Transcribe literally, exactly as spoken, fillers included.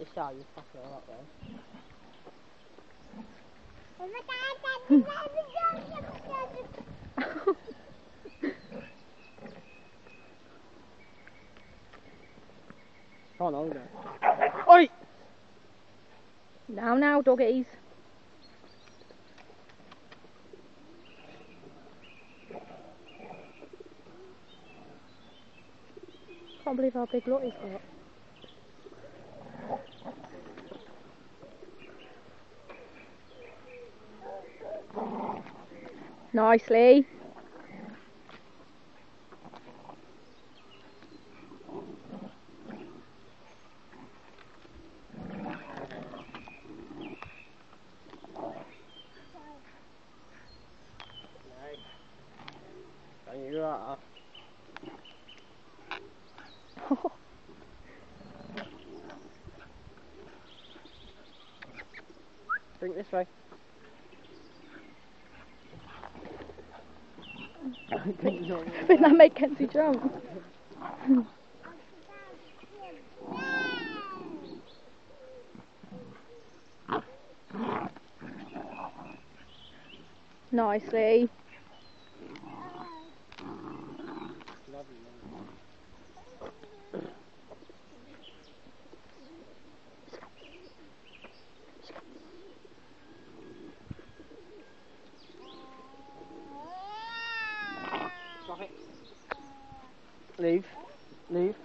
the show, you fucking a lot though. Come on, Olga. Oi! Now, now, doggies. Can't believe how big Lottie's got. Nicely. There you are. Drink this way. I think that made Kenzie jump. Nicely. Leave. Leave.